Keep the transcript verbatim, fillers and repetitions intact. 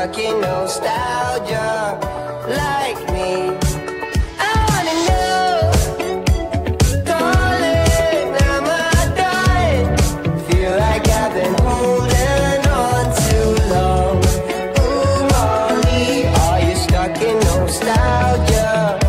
stuck in nostalgia like me? I wanna know, darling, am I dying? Feel like I've been holding on too long. Ooh, Molly, are you stuck in nostalgia?